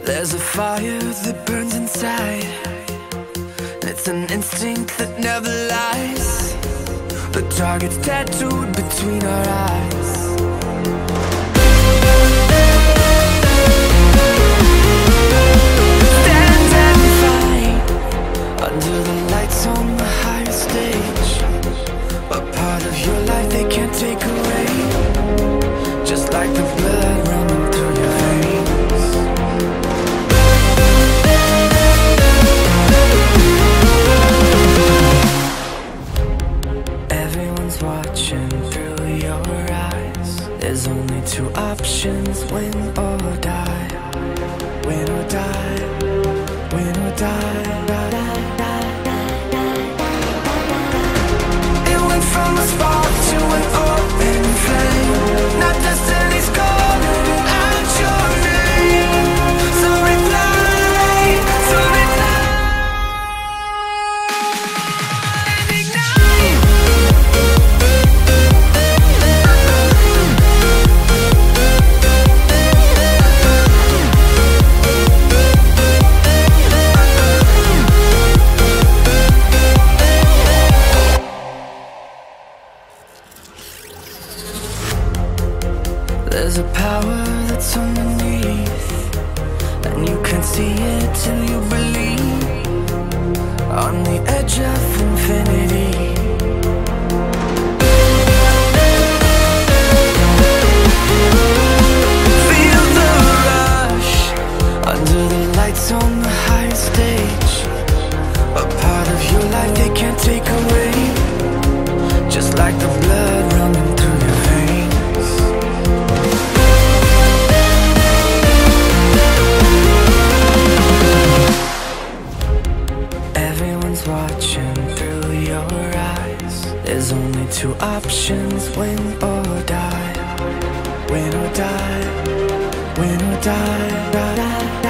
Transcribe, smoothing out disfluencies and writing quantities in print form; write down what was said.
There's a fire that burns inside. It's an instinct that never lies. The target's tattooed between our eyes. Stand and fight under the lights on the higher stage. A part of your life they can't take away, just like the blood running through your veins. Everyone's watching through your eyes. There's only two options: win or die. Win or die. Win or die. It went from a spark to an open flame. Not destiny's calling out your name. So reply, so reply and ignite. There's a power that's underneath, and you can't see it till you believe. On the edge of infinity, feel the rush under the lights on the higher stage. A part of your life they can't take away, just like the blood running through your veins. Everyone's watching through your eyes. There's only two options: win or die. Win or die. Win or die.